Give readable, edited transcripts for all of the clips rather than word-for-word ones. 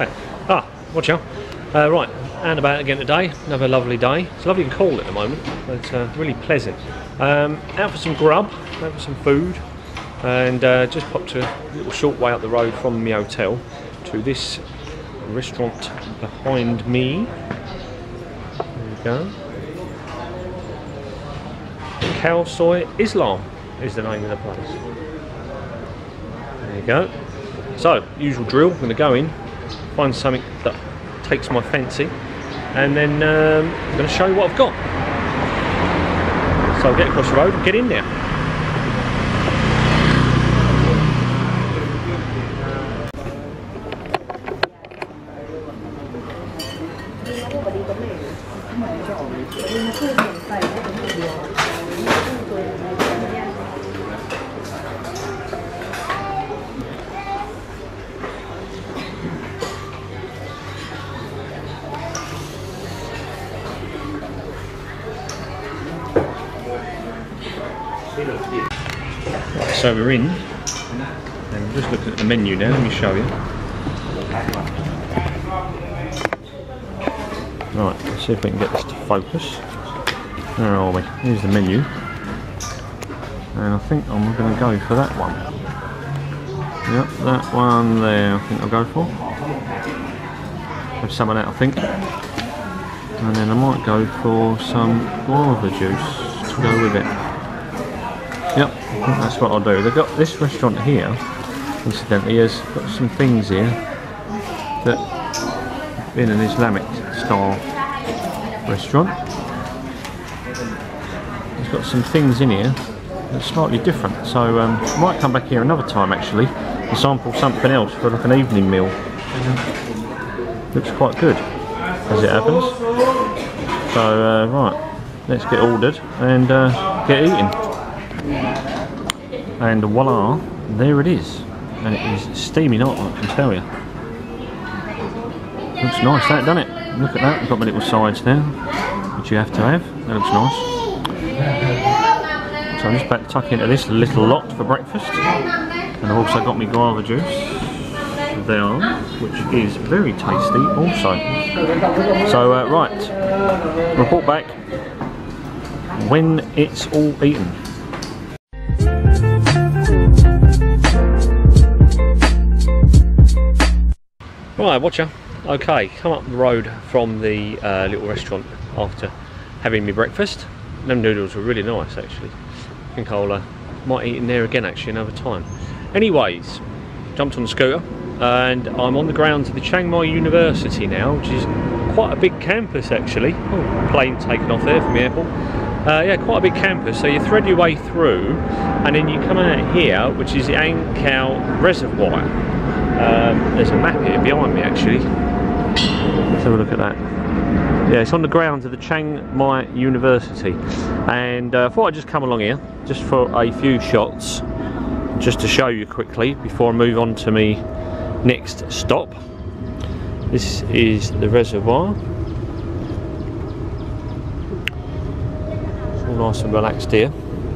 Watch out. Right, and about again today. Another lovely day. It's lovely and cool at the moment, but really pleasant. Out for some grub, out for some food, and just popped a little short way up the road from my hotel to this restaurant behind me. There you go. Khao Soi Islam is the name of the place. There you go. So, usual drill, I'm going to go in, find something that takes my fancy, and then I'm going to show you what I've got. So I'll get across the road and get in there. So we're in, and we're just looking at the menu now. Let me show you. Right, let's see if we can get this to focus. Where are we? Here's the menu, and I think I'm going to go for that one. Yep, that one there. I think I'll go for. Have some of that, I think, and then I might go for some guava juice to go with it. Yep, I think that's what I'll do. They've got this restaurant here, incidentally, has got some things here that in an Islamic style restaurant. It's got some things in here that's slightly different, so I might come back here another time actually and sample something else for like an evening meal. Looks quite good, as it happens. So right, let's get ordered and get eating. And voila, there it is, and it is steaming hot, I can tell you. Looks nice, that, doesn't it? Look at that, we've got my little sides now, which you have to have. That looks nice. So I'm just about to tuck into this little lot for breakfast, and I've also got my guava juice there, which is very tasty also. So right, report back when it's all eaten. Right, watcher. Okay, come up the road from the little restaurant after having my breakfast. Them noodles were really nice actually. I think I'll might eat in there again actually another time. Anyways, jumped on the scooter and I'm on the grounds of the Chiang Mai University now, which is quite a big campus actually. Oh, plane taken off there from the airport. Yeah, quite a big campus. So you thread your way through and then you come out here, which is the Ang Khao Reservoir. There's a map here behind me actually. Let's have a look at that. Yeah, it's on the grounds of the Chiang Mai University, and I thought I'd just come along here just for a few shots, just to show you quickly before I move on to me next stop. This is the reservoir. It's all nice and relaxed here,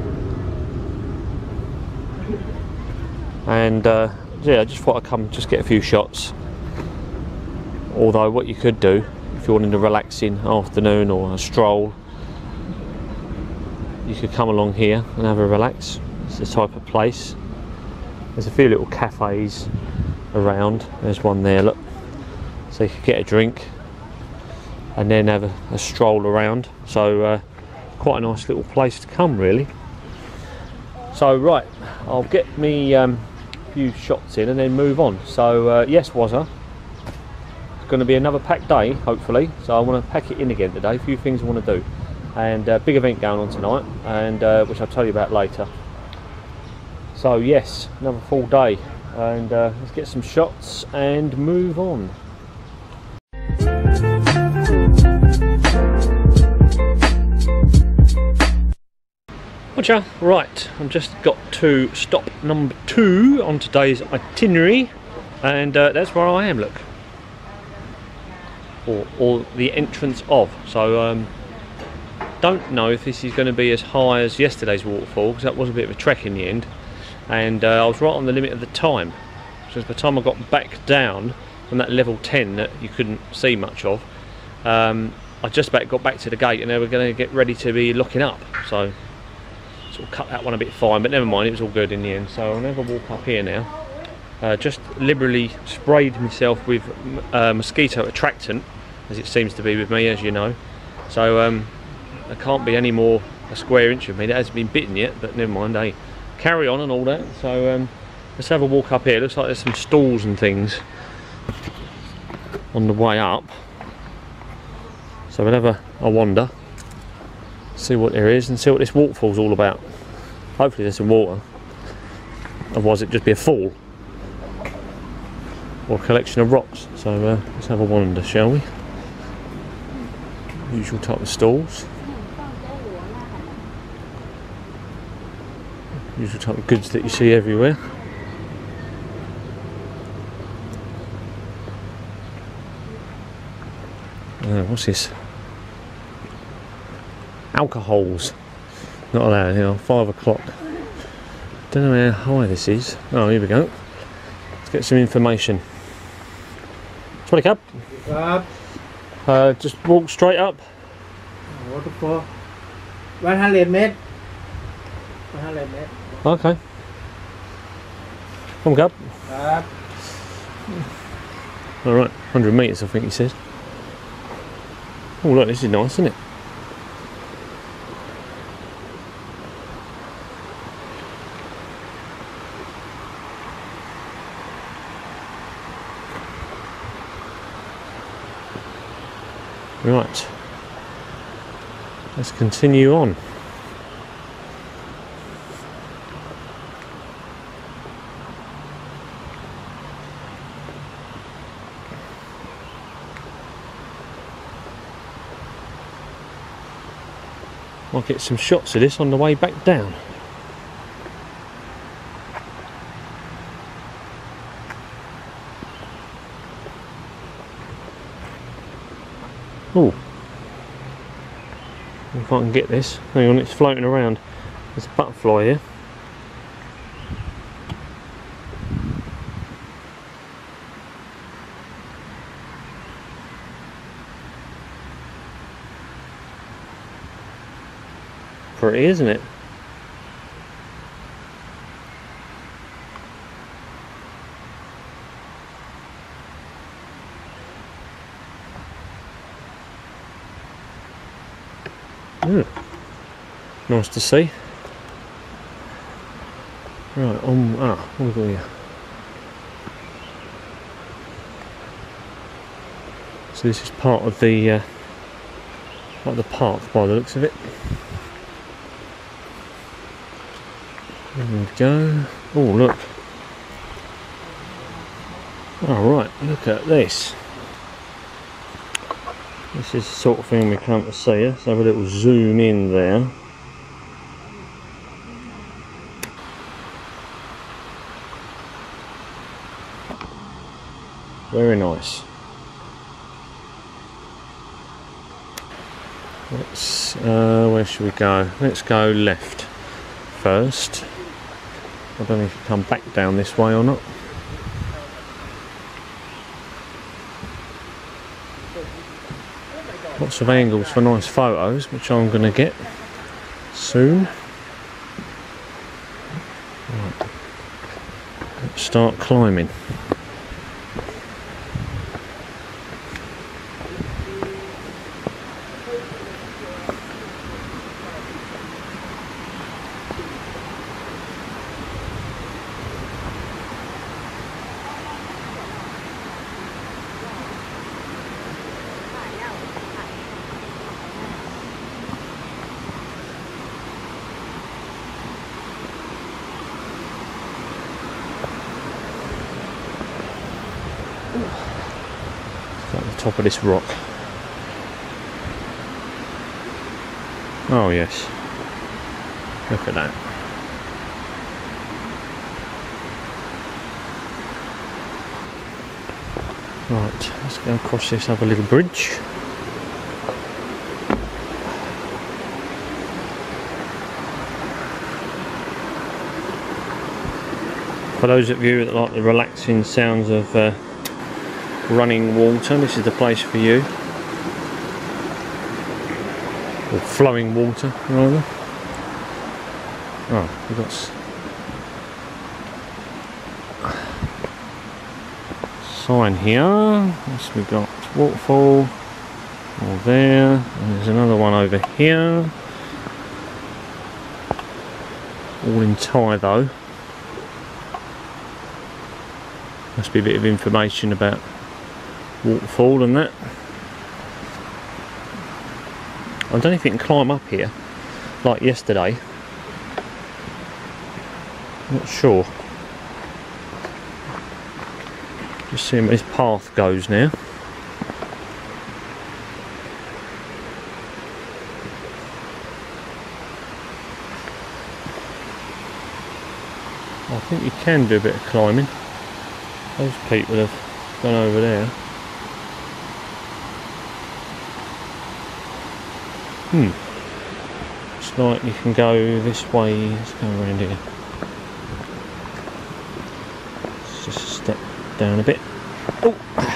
and yeah, I just thought I'd come just get a few shots. Although what you could do if you wanted a relaxing afternoon or a stroll, you could come along here and have a relax. It's the type of place. There's a few little cafes around. There's one there, look. So you could get a drink and then have a stroll around. So quite a nice little place to come really. So right, I'll get me few shots in and then move on. So yes, Wazza, it's going to be another packed day hopefully, so I want to pack it in again today. A few things I want to do, and big event going on tonight, and which I'll tell you about later. So yes, another full day, and let's get some shots and move on. Watcha, right, I've just got to stop number 2 on today's itinerary, and that's where I am, look. Or the entrance of. So don't know if this is going to be as high as yesterday's waterfall, because that was a bit of a trek in the end, and I was right on the limit of the time. So by the time I got back down, from that level 10 that you couldn't see much of. I just about got back to the gate and they were going to get ready to be locking up, so sort of cut that one a bit fine, but never mind, it was all good in the end. So I'll never walk up here now. Just liberally sprayed myself with mosquito attractant, as it seems to be with me, as you know. So there can't be any more a square inch of me that hasn't been bitten yet, but never mind, hey, carry on and all that. So let's have a walk up here. Looks like there's some stalls and things on the way up. So we'll have a wander, see what there is and see what this waterfall's all about. Hopefully there's some water, otherwise it'd just be a fall or a collection of rocks. So let's have a wander, shall we? Usual type of stalls. Usual type of goods that you see everywhere. What's this? Alcohols. Not allowed here, 5 o'clock. Don't know how high this is. Oh, here we go. Let's get some information. 20 cup. Just walk straight up. Waterfall. 100 mét. 100 mét. Okay. Come up. Alright, 100 metres I think he said. Oh look, this is nice, isn't it? Right, let's continue on. I'll get some shots of this on the way back down. Oh, if I can get this. Hang on, it's floating around. There's a butterfly here. Pretty, isn't it? Nice to see. Right, what have we got here? So this is part of the park by the looks of it. There we go. Oh look. Alright, look at this. This is the sort of thing we come to see. Let's have a little zoom in there. Very nice. Let's, where should we go? Let's go left first. I don't know if you come back down this way or not. Lots of angles for nice photos, which I'm going to get soon. Right. Let's start climbing. At the top of this rock. Oh yes, look at that. Right, let's go across this other little bridge. For those of you that like the relaxing sounds of running water. This is the place for you. Or flowing water, rather. Oh, we've got sign here. Yes, we've got waterfall. All there. And there's another one over here. All in Thai though. Must be a bit of information about waterfall and that. I don't know if you can climb up here like yesterday. Not sure. Just seeing where this path goes now. I think you can do a bit of climbing. Those people have gone over there. Looks like you can go this way. Let's go around here. Let's just step down a bit. Oh!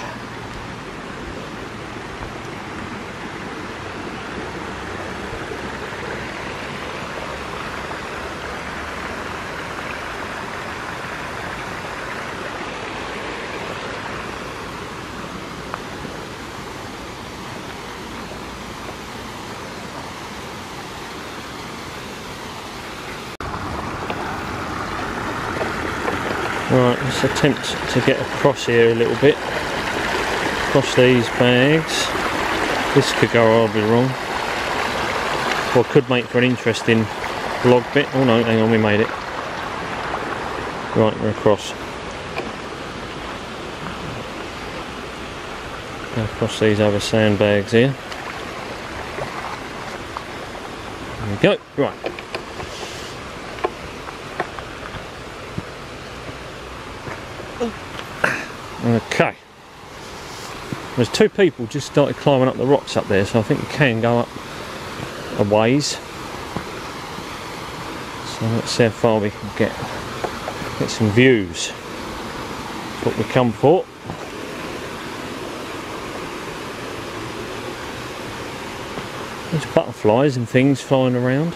Right, let's attempt to get across here a little bit. Across these bags. This could go horribly wrong. Or could make for an interesting vlog bit. Oh no, hang on, we made it. Right, we're across. Go across these other sandbags here. There we go. Right. Okay, there's two people just started climbing up the rocks up there, so I think you can go up a ways. So let's see how far we can get some views. That's what we come for. There's butterflies and things flying around.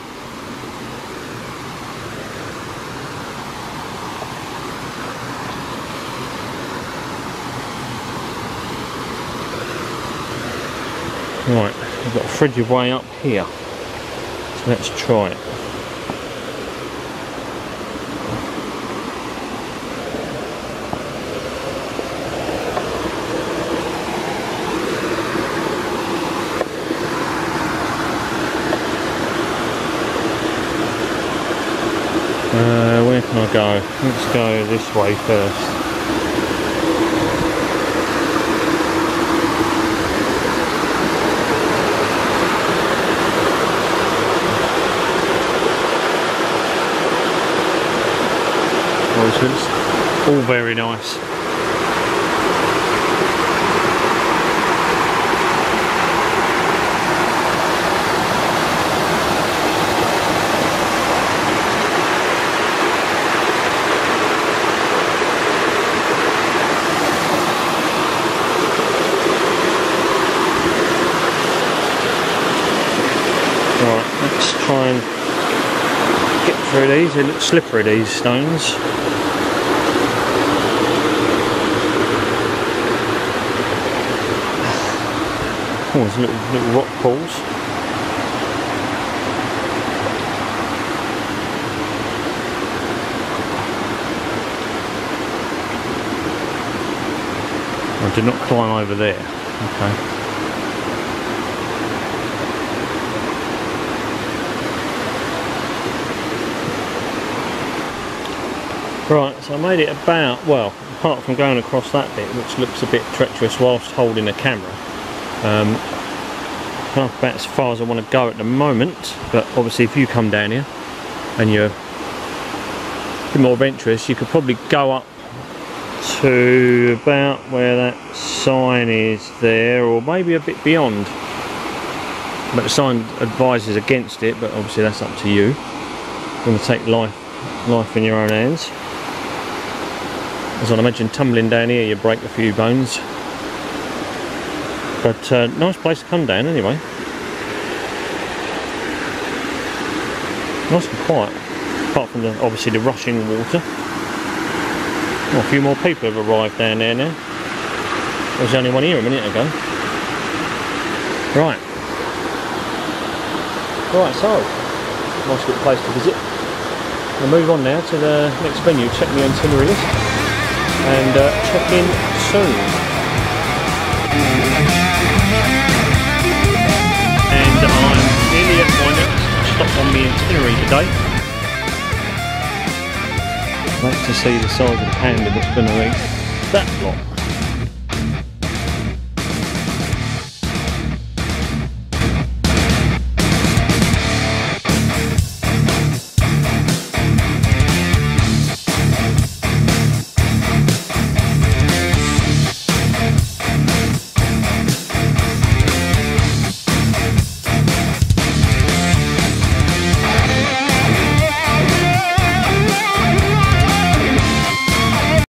Right, we've got a frigid way up here, so let's try it. Where can I go? Let's go this way first. All very nice. Right, let's try and get through these. They look slippery, these stones. Oh, there's little rock pools. I did not climb over there. Okay. Right, so I made it about, well, apart from going across that bit, which looks a bit treacherous whilst holding a camera. About as far as I want to go at the moment, but obviously if you come down here and you're a bit more adventurous, you could probably go up to about where that sign is there, or maybe a bit beyond, but the sign advises against it, but obviously that's up to you. You're going to take life in your own hands. As I mentioned, tumbling down here you break a few bones. But nice place to come down anyway. Nice and quiet, apart from obviously the rushing water. Well, a few more people have arrived down there now. There was only one here a minute ago. Right, so nice little place to visit. We'll move on now to the next venue, check the itinerary list, and check in soon. And I'm nearly at my next stop on the itinerary today. I'd like to see the size of the panda that's going to eat that lot.